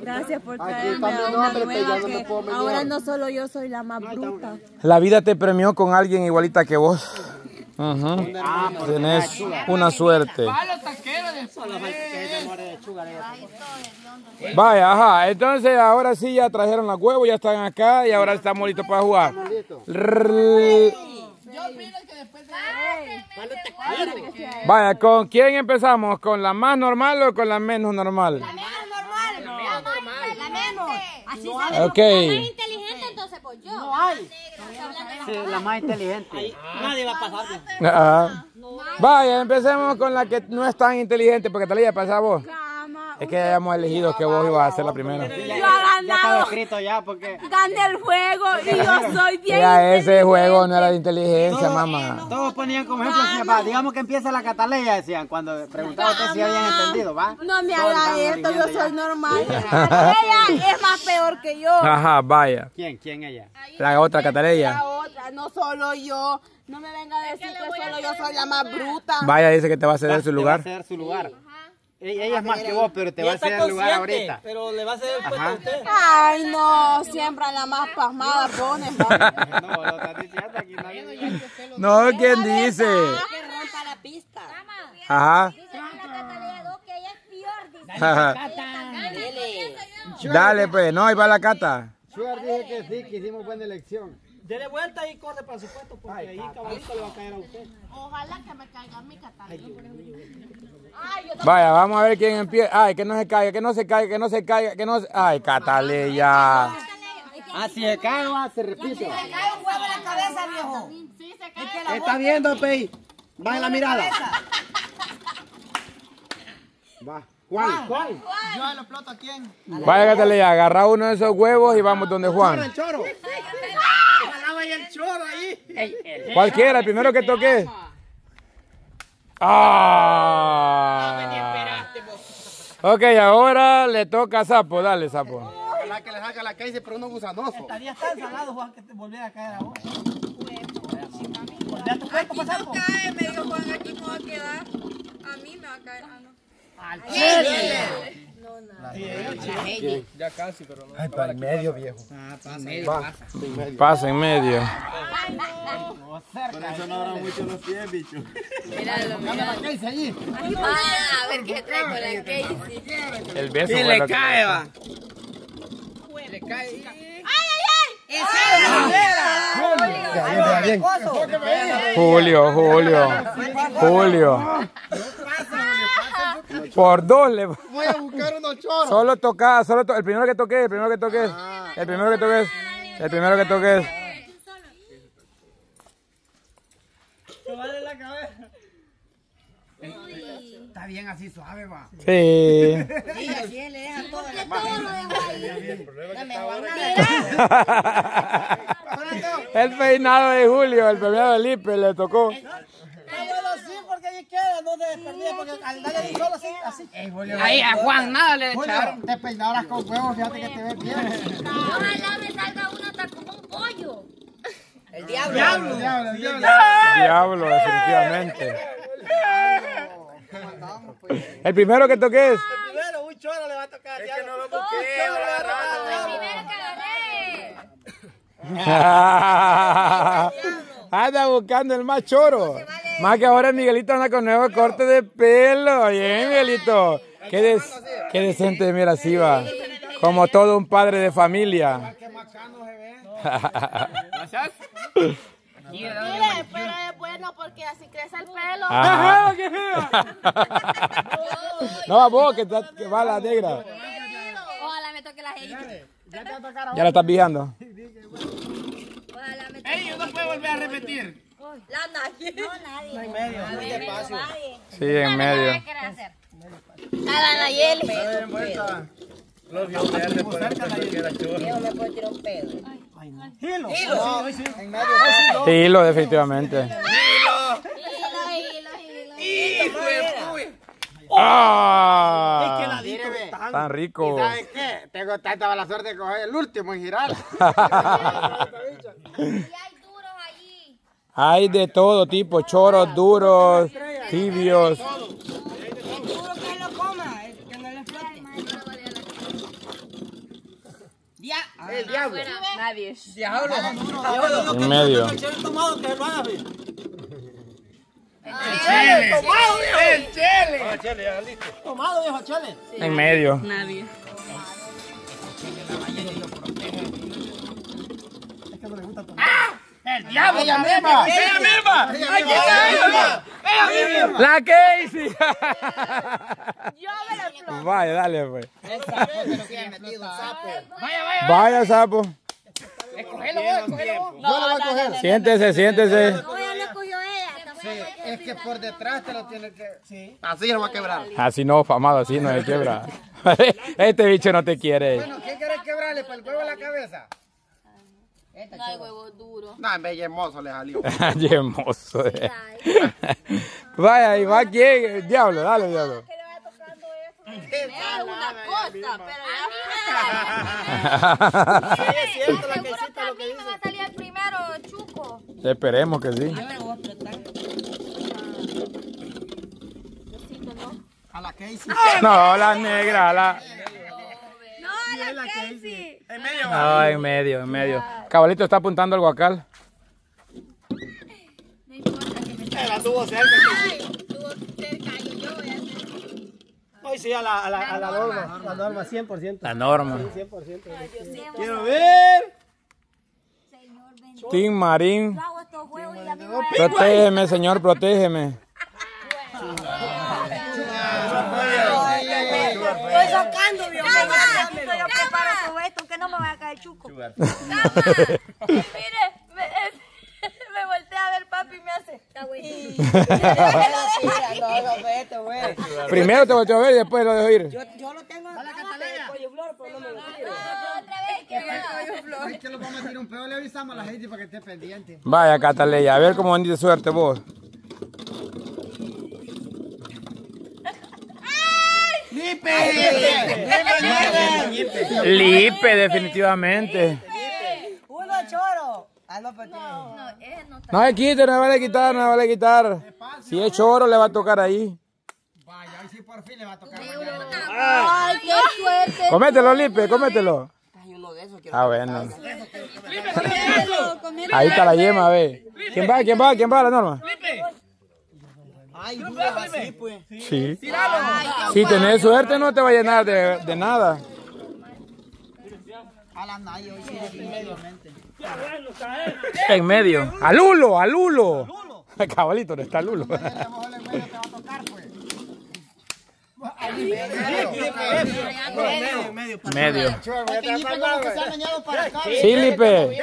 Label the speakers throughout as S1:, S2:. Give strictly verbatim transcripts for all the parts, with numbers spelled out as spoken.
S1: Gracias por traerme a una nueva que ahora no solo yo soy la más bruta.
S2: La vida te premió con alguien igualita que vos. Uh-huh. Tenés una suerte. Vaya, ajá. Entonces ahora sí ya trajeron los huevos, ya están acá y ahora estamos listos para jugar. Vaya, ¿con quién empezamos? ¿Con la más normal o con la menos normal?
S3: La menos normal. La normal. La menos. Así sale.
S2: Ok.
S3: La más inteligente, entonces pues yo.
S4: No hay. Sí, la más inteligente. Nadie va a pasar.
S2: Ajá. Vaya, empecemos con la que no es tan inteligente, porque te la iba a pasar vos. Es que hayamos elegido que vos ibas a ser la primera.
S1: Yo he
S4: Ya estaba
S1: ganado.
S4: escrito ya porque...
S1: Gané el juego y yo soy bien.
S2: Ya ese juego no era de inteligencia,
S4: Todos-
S2: mamá.
S4: Todos ponían como ejemplo, decían, va, digamos que empieza la cataleya, decían, cuando preguntaban ustedes si habían entendido, ¿va?
S1: No me
S4: Todos
S1: haga
S4: estaban
S1: esto, yo
S4: eligiendo
S1: soy
S4: ya.
S1: normal. Ella es más peor que yo.
S2: Ajá, vaya.
S4: ¿Quién? ¿Quién ella?
S2: La otra
S1: La
S2: Cataleya.
S1: otra, no solo yo. No me venga a decir que solo yo soy la más bruta.
S2: Vaya, dice que te va a ceder su
S4: Te
S2: lugar.
S4: va a ceder su lugar. Ella ella es más que vos, pero te va a ceder el lugar ahorita.
S5: Pero le va a ceder el puesto a usted.
S1: Ay, no, siempre la más pasmada pones. ¿Va?
S4: No, lo estás diciendo aquí nadie.
S2: No, ¿quién dice?
S3: Que rompa la pista.
S2: Ajá.
S3: Dice la Catalina dos que ella es peor. Dice.
S2: Ajá.
S3: Dele.
S2: Dale, pues. No, ahí va la Cata.
S4: Sugar dije que sí, que hicimos buena elección.
S5: Dele vuelta y corre para su puesto porque ahí caballito le va a caer a usted.
S1: Ojalá que me caiga mi Catalina.
S2: Vaya, vamos a ver quién empieza. Ay, que no se caiga, que no se caiga, que no se caiga, que no se... Ay, Cataleya.
S4: Ah, si se cae, va, se repite.
S3: Cae un huevo en la cabeza, viejo.
S4: Está viendo, Pei. Va en la mirada. Va. Juan. Juan.
S5: Yo lo exploto a quién.
S2: Vaya, Cataleya, agarra uno de esos huevos y vamos donde Juan.
S4: El choro.
S5: Ojalá vaya el choro ahí.
S2: Cualquiera, el primero que toque. Ah. Ok, ahora le toca a Sapo. Dale, Sapo.
S4: Ojalá que le saca la calle, pero uno gusanoso.
S5: Estaría tan salado, Juan, que te volviera a caer ahora. Volví a tu cuerpo, pasar.
S1: Cae, me dijo Juan, aquí no va a quedar. A mí me va a caer. Ah, no.
S5: Ya casi, pero no.
S4: Ay, para el medio, viejo.
S5: Ah, pasa. Medio.
S2: Pasa en medio.
S4: Por eso no abran mucho los pies, bicho.
S3: Míralo, míralo.
S4: ¿Qué dice allí?
S3: Ah, a ver qué trae con la Casey.
S2: El beso
S4: Y
S2: fue
S4: le
S2: lo que-
S4: cae, va.
S5: Le cae.
S2: Julio, Julio, Julio. Por dos le...
S4: Voy a buscar unos choros.
S2: Solo toca, solo to... el primero que toque, el primero que toque, el primero que toque, el primero que toque.
S5: Vale la cabeza.
S4: Está bien así suave, va.
S2: Sí.
S3: Sí, así él le deja todo. Porque todo lo dejo ahí. No me jodan nada.
S2: El peinado de Julio, el peinado de Lipe le tocó.
S5: Está bueno, sí, porque ahí queda, no se desperdía, porque al darle solo así, así.
S4: Ahí a Juan nada le echaron. Te peinabas con huevos, fíjate que te ves bien.
S3: Ojalá me salga uno hasta como un pollo. El diablo.
S4: Diablo, diablo, diablo.
S2: Diablo, definitivamente. El primero que toque es.
S5: Primero, un choro le va a tocar. Es que no lo
S3: Dos choros le va a tocar. El primero que agarré.
S2: Anda buscando el más choro. Más que ahora Miguelito anda con nuevo corte de pelo. Bien, Miguelito. Qué, des, qué decente, mira, así va. Como todo un padre de familia.
S4: Qué macano se ve.
S1: Mire, pero es bueno porque así crece el pelo.
S2: Ajá. No, a vos, que, está- que va la negra.
S3: Ojalá me toque la Heidi.
S2: Ya la estás viendo.
S3: Ojalá me toque.
S4: Ey, no puede volver a repetir.
S3: La nadie. No, nadie. No hay
S5: medio.
S3: No hay medio. Nadie.
S2: Sí, en medio.
S3: ¿Qué querés hacer? Nada, Nayeli.
S4: Lo vio verde, por eso pensó que era choro.
S3: Yo me puedo tirar un pedo.
S5: Hilo. Sí, sí.
S4: En medio.
S2: Hilo, definitivamente.
S3: Hilo, hilo, hilo.
S4: ¡Hijo de puy!
S2: ¡Ah!
S4: Míreme.
S2: Tan rico.
S4: ¿Sabes qué? Tengo tanta mala suerte de coger el último en girar.
S3: Y hay duros allí.
S2: Hay de todo tipo, choros, duros, tibios.
S3: Duro que lo coma, que no le flote.
S5: El diablo.
S1: Nadie.
S5: Diablo.
S2: En medio.
S5: El chile tomado que lo haga, güey.
S3: El chile.
S5: Tomado, viejo.
S3: El chile.
S5: Ah, chile, ya listo. Tomado, viejo, chile.
S2: En medio.
S1: Nadie.
S5: Es que no le gusta tomar.
S3: El diablo.
S5: Ella misma.
S3: Ella misma.
S5: Ella
S3: Aquí está ella. Ella misma.
S2: La Casey.
S1: Yo me la flor.
S2: Vaya, dale pues.
S5: El sapo se lo tiene metido, el sapo.
S3: Vaya, vaya.
S2: Vaya, sapo.
S3: Escógelo, vos, escógelo.
S5: Yo lo voy a coger.
S2: Siéntese, siéntese.
S1: No, ya lo cogió ella.
S5: Sí, es que por detrás te lo tiene que... Sí. Así lo va a quebrar.
S2: Así no, famado, así no se quiebra. Este bicho no te quiere.
S5: Bueno, ¿qué querés quebrarle? ¿Para el huevo a la cabeza?
S1: No hay huevo duro.
S5: No, en vez de hermoso le salió.
S2: Ay, hermoso. Vaya, y va quién. Diablo, dale, diablo.
S1: Es una cosa, pero
S5: Sí, es cierto, la
S1: seguro
S5: quesita
S1: que a
S5: lo
S1: mí
S5: que
S1: me
S5: dice.
S1: va a salir el primero, Chuco.
S2: Esperemos que sí.
S5: A la Casey.
S2: No, la negra, la...
S1: No, la Casey.
S5: En medio.
S2: No, en medio, en medio. Cabalito está apuntando al guacal.
S1: No importa que me
S5: La tuvo cerca.
S1: estuvo cerca y yo voy a hacer.
S5: Hoy sí, a la, a la, a la norma. La norma, cien por ciento.
S2: La norma.
S5: cien por ciento. Quiero ver.
S1: Señor bendito.
S2: Tim Marín.
S1: Yo hago estos huevos y la misma
S2: Protégeme, señor, protégeme.
S3: Estoy sacando, viejo.
S1: Cama.
S3: Yo preparo todo esto, que no me vaya a caer chuco.
S1: Mire, me, es- me voltea a ver papi y me hace. Está güey.
S2: Primero te volteó a ver y después lo dejo ir.
S3: Yo, yo lo tengo en la pollo flor, pero no me lo tiro.
S1: Otra vez que me
S5: Es que lo vamos a tirar un pedo, le avisamos a la gente para que esté pendiente.
S2: Vaya, Cataleya, a ver cómo venís de suerte vos. Lipe, definitivamente.
S3: Uno choro. Ah, no, pero tiene.
S1: No, ese no está.
S2: No le quite, no le vale quitar, no le vale quitar. Si es choro, le va a tocar ahí.
S5: Vaya, hoy sí por fin le va a tocar.
S1: Ay, qué suerte.
S2: Cómetelo, Lipe, cómetelo.
S3: Hay uno de esos que
S2: Ah, bueno. Ahí está la yema, ve. ¿Quién va? ¿Quién va? ¿Quién va? La norma.
S5: Ay, duda así, pues.
S2: Sí. Si tenés suerte, no te va a llenar de, de nada.
S5: A la Naya hoy sí, definitivamente.
S2: En medio. ¡A Lulo! ¡A Lulo! El cabalito no está Lulo.
S5: A lo mejor en medio te va a tocar, pues.
S2: Medio.
S5: Para
S2: Sí, Lipe.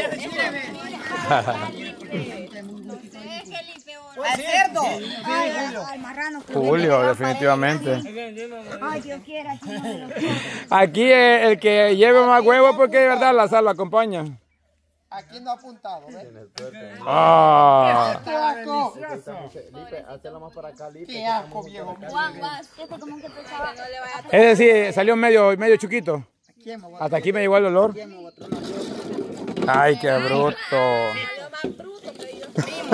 S3: ¡Al cerdo! Ay, al marrano.
S2: Julio, definitivamente.
S3: Ay, Dios quiera. Aquí no me lo
S2: Aquí eh, el que lleve más huevos porque de verdad la sal lo acompaña.
S5: Aquí no ha apuntado, ¿ves?
S2: Ah.
S5: ¡Qué asco! ¡Qué asco, viejo!
S1: Juan, vas. Este como que pensaba. No le vaya a
S2: Es decir, salió medio, medio chiquito.
S5: ¿Quién me va a
S2: Hasta aquí me llegó el olor. Ay, qué bruto.
S1: lo más bruto que yo.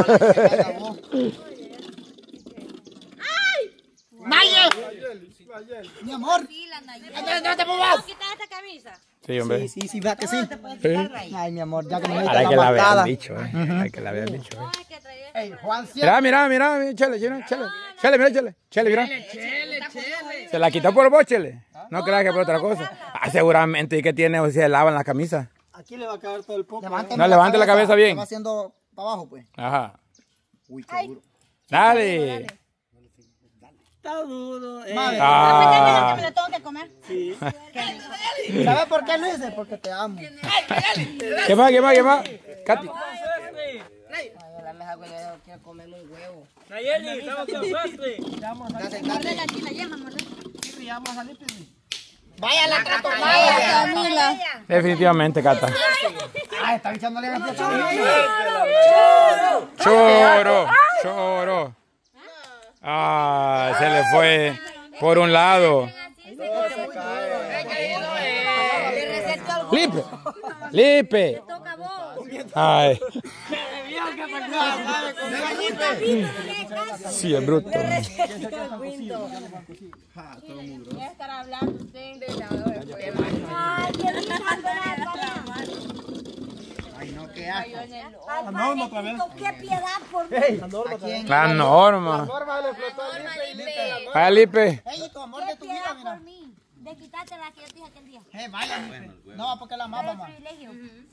S5: ¡Maya! Mi amor.
S1: Sí, la Nayib.
S5: ¡No te muevas!
S1: Quita esta camisa.
S2: Sí, hombre.
S5: Sí, sí, va que sí. Ay, mi amor, ya que me
S2: Ahora
S5: metes
S2: hay
S5: la
S2: que la vean
S5: patada.
S2: dicho, eh. Hay que la vean dicho, eh.
S1: Ay, que traía.
S5: Ey, Juan, siempre.
S2: Mira, mira, mira, chele, chele, chele. Chele, mira, chele. Chele, mira. Se la quitó por vos, chele. No creas que por otra cosa. Ah, seguramente que tiene, o sea, lavan la camisa.
S5: Aquí le va a caer todo el poco.
S2: No, levante la cabeza bien.
S5: Va haciendo para abajo, pues.
S2: Ajá.
S5: Uy, qué duro.
S2: Dale.
S5: Está duro. Eh.
S2: Ah.
S3: me lo tengo que comer.
S5: ¿Sabes por qué lo hice? Porque te amo.
S2: ¿Qué más, qué más, qué más? Katy.
S3: La mesa con eso quiero comerme un huevo.
S5: Nayeli, estamos con suerte.
S3: Mordele aquí la yema, mordele.
S5: Vamos a salir, pues.
S3: Vaya la tratomada. Camila.
S2: Definitivamente, Cata.
S5: Ah, está echándole la flota.
S2: Choro, choro. Ah, se le fue por un lado. Lipe, Lipe. Ay. Sí, es bruto.
S1: Voy a estar hablando usted de la. Ay, qué rico.
S3: qué asco.
S5: La norma otra vez.
S3: Qué piedad por mí.
S5: La norma otra vez.
S2: La norma.
S5: La norma le explotó a Lipe y Lipe la norma.
S2: Vaya, Lipe.
S5: Ey, tu amor de
S3: Qué
S5: tu vida,
S3: piedad
S5: mira.
S3: por mí. De quitarte la que yo te dije aquel día.
S5: Eh, vaya, Lipe. No, porque la más, mamá.
S3: Privilegio.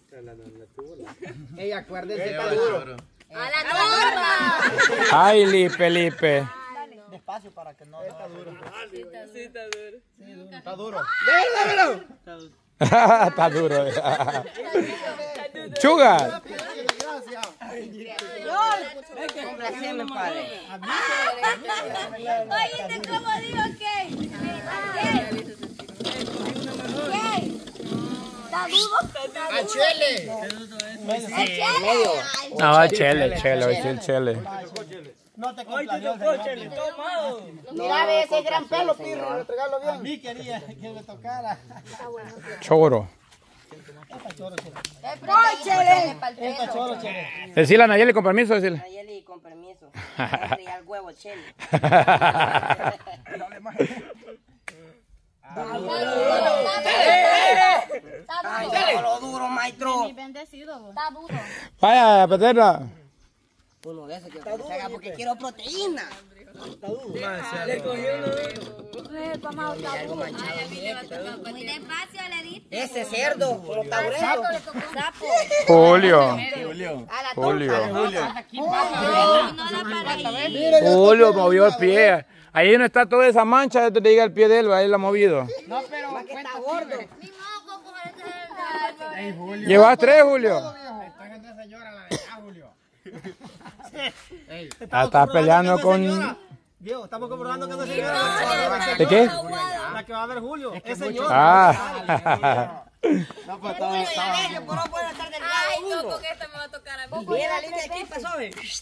S4: Ey, acuérdense.
S1: A la norma.
S2: Ay, Lipe, Lipe.
S5: Despacio para que no. Está duro. Sí, está duro. Está duro.
S2: Está duro. Chuga.
S5: Gracias.
S3: Complaceme, padre. Oíste cómo digo que. ¿Qué? ¿Está duro?
S5: ¡A Chele!
S2: No, chele, chele, hoy sí el chele.
S5: No te complació, Chele. Mira, ve ese gran pelo, pirro. Entregalo bien. A mí quería que me tocara.
S2: Choro.
S3: ¡Chele!
S5: Esta choro, Chele.
S2: Decirle a Nayeli con permiso, decirle.
S3: Nayeli, con permiso. Fría el huevo, Chele. Está duro, duro, maestro. Está duro.
S2: Vaya, Paterna.
S3: Uno de esos que se haga porque quiero proteína. Muy despacio le diste. Ese cerdo, lo taburero. Sapo.
S2: Julio.
S3: A la
S2: Julio.
S3: No da para ir.
S2: Julio movió el pie. Ahí no está toda esa mancha, te diga el pie de él, ahí lo ha movido.
S3: No, pero más que está gordo.
S2: ¿Llevas tres, Julio? Ah, está peleando con...
S5: Dios, estamos comprobando que esa señora.
S2: ¿De qué?
S5: La que va a ver Julio. Es señora.
S2: Ah.
S3: No, pues todo está. Ay, no, con esta me va a tocar a mí. Mira la línea de aquí, pasó.